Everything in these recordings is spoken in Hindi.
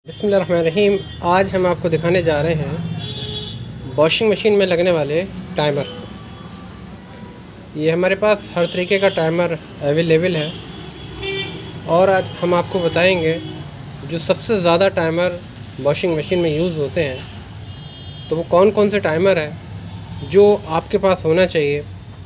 बिस्मिल्लाहिर्रहमानिर्रहीम। आज हम आपको दिखाने जा रहे हैं वॉशिंग मशीन में लगने वाले टाइमर। ये हमारे पास हर तरीके का टाइमर अवेलेबल है और आज हम आपको बताएंगे जो सबसे ज़्यादा टाइमर वॉशिंग मशीन में यूज़ होते हैं तो वो कौन कौन से टाइमर है जो आपके पास होना चाहिए।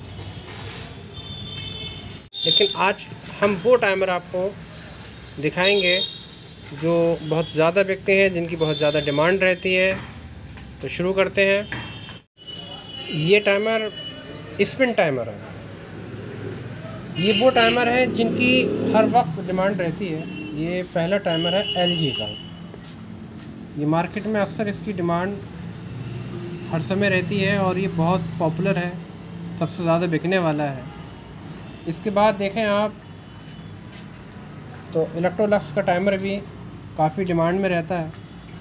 लेकिन आज हम वो टाइमर आपको दिखाएंगे जो बहुत ज़्यादा बिकते हैं, जिनकी बहुत ज़्यादा डिमांड रहती है। तो शुरू करते हैं। ये टाइमर स्पिन टाइमर है। ये वो टाइमर है जिनकी हर वक्त डिमांड रहती है। ये पहला टाइमर है LG का। ये मार्केट में अक्सर इसकी डिमांड हर समय रहती है और ये बहुत पॉपुलर है, सबसे ज़्यादा बिकने वाला है। इसके बाद देखें आप तो इलेक्ट्रोलक्स का टाइमर भी काफ़ी डिमांड में रहता है।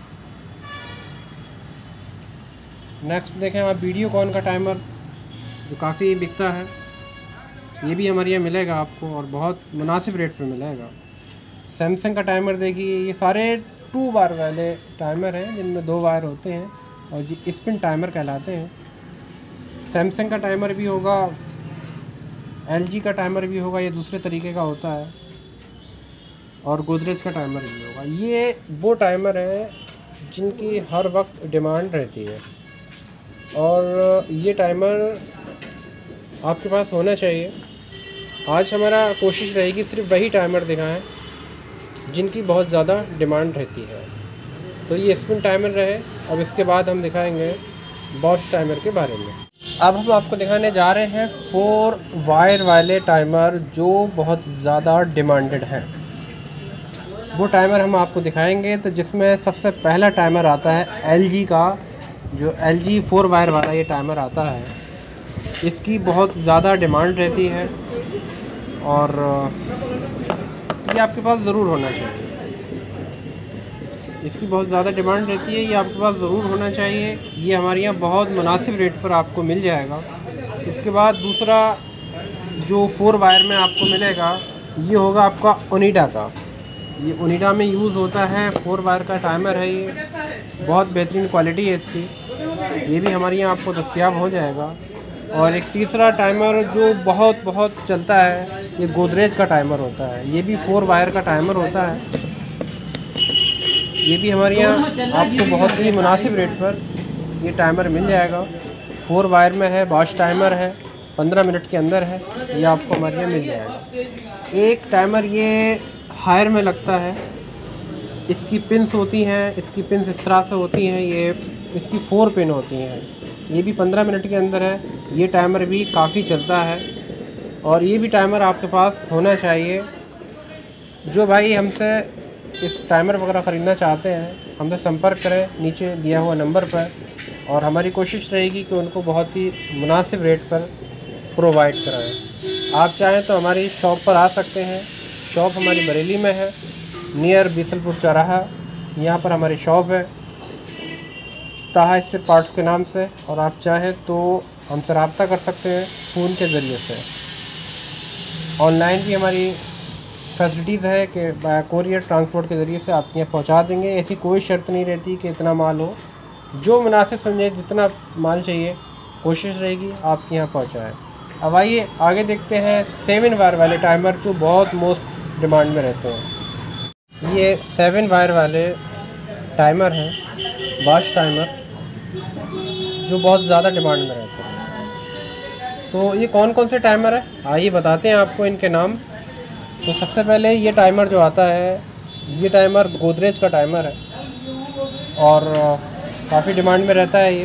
नेक्स्ट देखें आप वीडियोकॉन का टाइमर जो काफ़ी बिकता है। ये भी हमारे यहाँ मिलेगा आपको और बहुत मुनासिब रेट पे मिलेगा। सैमसंग का टाइमर देखिए, ये सारे 2 वायर वाले टाइमर हैं जिनमें 2 वायर होते हैं और ये स्पिन टाइमर कहलाते हैं। सैमसंग का टाइमर भी होगा, LG का टाइमर भी होगा, ये दूसरे तरीके का होता है, और गोदरेज का टाइमर भी होगा। ये वो टाइमर है जिनकी हर वक्त डिमांड रहती है और ये टाइमर आपके पास होना चाहिए। आज हमारा कोशिश रहेगी सिर्फ वही टाइमर दिखाएं जिनकी बहुत ज़्यादा डिमांड रहती है। तो ये स्पिन टाइमर रहे। अब इसके बाद हम दिखाएंगे बॉश टाइमर के बारे में। अब हम आपको दिखाने जा रहे हैं 4 वायर वाले टाइमर जो बहुत ज़्यादा डिमांडेड हैं। वो टाइमर हम आपको दिखाएंगे। तो जिसमें सबसे पहला टाइमर आता है LG का, जो LG 4 वायर वाला ये टाइमर आता है। इसकी बहुत ज़्यादा डिमांड रहती है और ये आपके पास ज़रूर होना चाहिए। इसकी बहुत ज़्यादा डिमांड रहती है, ये आपके पास ज़रूर होना चाहिए। ये हमारे यहाँ बहुत मुनासिब रेट पर आपको मिल जाएगा। इसके बाद दूसरा जो 4 वायर में आपको मिलेगा ये होगा आपका ओनिडा का। ये ओनिडा में यूज़ होता है, 4 वायर का टाइमर है। ये बहुत बेहतरीन क्वालिटी है इसकी। ये भी हमारे यहाँ आपको दस्तयाब हो जाएगा। और एक तीसरा टाइमर जो बहुत चलता है, ये गोदरेज का टाइमर होता है। ये भी 4 वायर का टाइमर होता है। ये भी हमारे यहाँ आपको बहुत ही मुनासिब रेट पर ये टाइमर मिल जाएगा। 4 वायर में है, बॉश टाइमर है, 15 मिनट के अंदर है। ये आपको हमारे यहाँ मिल जाएगा। एक टाइमर ये हायर में लगता है। इसकी पिन्स होती हैं, इसकी पिन्स इस तरह से होती हैं। ये इसकी 4 पिन होती हैं। ये भी 15 मिनट के अंदर है। ये टाइमर भी काफ़ी चलता है और ये भी टाइमर आपके पास होना चाहिए। जो भाई हमसे इस टाइमर वगैरह ख़रीदना चाहते हैं हमसे संपर्क करें नीचे दिया हुआ नंबर पर, और हमारी कोशिश रहेगी कि उनको बहुत ही मुनासिब रेट पर प्रोवाइड कराएं। आप चाहें तो हमारी शॉप पर आ सकते हैं। शॉप हमारी बरेली में है, नियर बीसलपुर चौराहा। यहाँ पर हमारी शॉप है ताहा स्पेयर पार्ट्स के नाम से, और आप चाहें तो हमसे रब्ता कर सकते हैं फ़ोन के ज़रिए से। ऑनलाइन भी हमारी फैसिलिटीज़ है कि कोरियर ट्रांसपोर्ट के ज़रिए से आपके यहाँ पहुँचा देंगे। ऐसी कोई शर्त नहीं रहती कि इतना माल हो, जो मुनासिब समझे जितना माल चाहिए कोशिश रहेगी आपके यहाँ पहुँचाएँ। अब आइए आगे देखते हैं 7 वायर वाले टाइमर जो बहुत मोस्ट डिमांड में रहते हैं। ये 7 वायर वाले टाइमर हैं, बॉश टाइमर, जो बहुत ज़्यादा डिमांड में रहते हैं। तो ये कौन कौन से टाइमर है आइए बताते हैं आपको इनके नाम। तो सबसे पहले ये टाइमर जो आता है, ये टाइमर गोदरेज का टाइमर है और काफ़ी डिमांड में रहता है।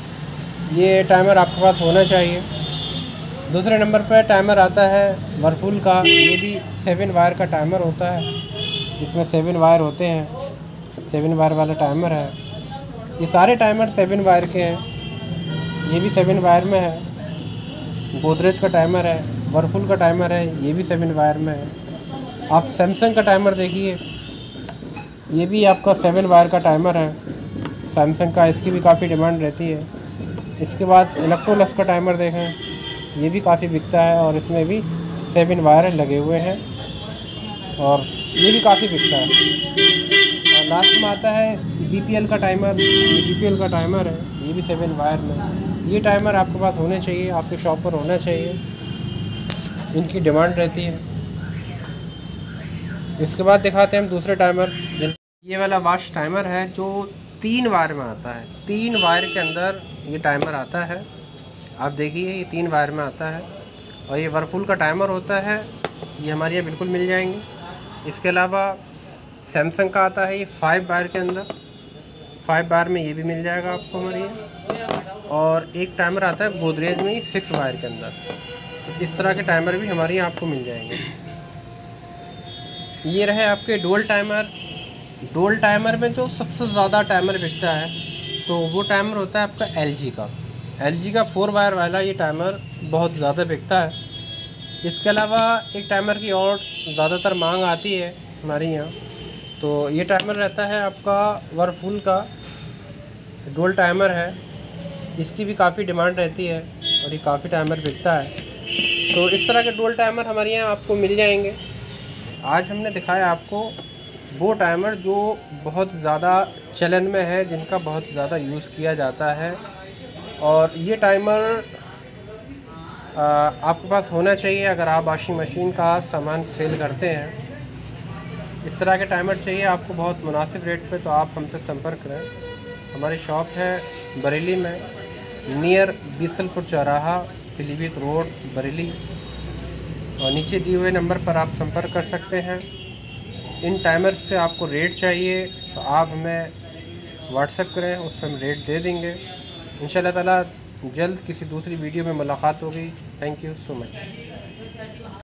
ये टाइमर आपके पास होना चाहिए। दूसरे नंबर पर टाइमर आता है वर्लपूल का। ये भी 7 वायर का टाइमर होता है। इसमें 7 वायर होते हैं। 7 वायर वाला टाइमर है। ये सारे टाइमर 7 वायर के हैं। ये भी 7 वायर में है। गोदरेज का टाइमर है, वर्लपूल का टाइमर है, ये भी 7 वायर में है। आप सैमसंग का टाइमर देखिए, ये भी आपका 7 वायर का टाइमर है सैमसंग का। इसकी भी काफ़ी डिमांड रहती है। इसके बाद इलेक्ट्रोलक्स का टाइमर देखें, ये भी काफ़ी बिकता है और इसमें भी 7 वायर लगे हुए हैं और ये भी काफ़ी बिकता है। और लास्ट में आता है BPL का टाइमर। ये BPL का टाइमर है, ये भी 7 वायर में। ये टाइमर आपके पास होने चाहिए, आपके शॉप पर होना चाहिए, इनकी डिमांड रहती है। इसके बाद दिखाते हैं हम दूसरे टाइमर। ये वाला वॉश टाइमर है जो 3 वायर में आता है। 3 वायर के अंदर ये टाइमर आता है। आप देखिए ये 3 वायर में आता है और ये वर्लपूल का टाइमर होता है। ये हमारे यहाँ बिल्कुल मिल जाएंगे। इसके अलावा सैमसंग का आता है ये 5 वायर के अंदर। 5 वायर में ये भी मिल जाएगा आपको हमारे यहाँ। और एक टाइमर आता है गोदरेज में 6 वायर के अंदर। तो इस तरह के टाइमर भी हमारे यहाँ आपको मिल जाएंगे। ये रहे आपके डुअल टाइमर। डुअल टाइमर में जो सबसे ज़्यादा टाइमर बिकता है तो वो टाइमर होता है आपका LG का। LG का 4 वायर वाला ये टाइमर बहुत ज़्यादा बिकता है। इसके अलावा एक टाइमर की और ज़्यादातर मांग आती है हमारे यहाँ, तो ये टाइमर रहता है आपका वर्लपूल का डुअल टाइमर है। इसकी भी काफ़ी डिमांड रहती है और ये काफ़ी टाइमर बिकता है। तो इस तरह के डुअल टाइमर हमारे यहाँ आपको मिल जाएंगे। आज हमने दिखाया आपको वो टाइमर जो बहुत ज़्यादा चलन में है, जिनका बहुत ज़्यादा यूज़ किया जाता है। और ये टाइमर आपके पास होना चाहिए अगर आप वॉशिंग मशीन का सामान सेल करते हैं। इस तरह के टाइमर चाहिए आपको बहुत मुनासिब रेट पे, तो आप हमसे संपर्क करें। हमारी शॉप है बरेली में, नियर बीसलपुर चौराहा, पीलीभीत रोड, बरेली। और नीचे दिए हुए नंबर पर आप संपर्क कर सकते हैं। इन टाइमर से आपको रेट चाहिए तो आप हमें व्हाट्सएप करें, उस पर हम रेट दे देंगे। इंशाल्लाह ताला जल्द किसी दूसरी वीडियो में मुलाकात होगी। Thank you so much.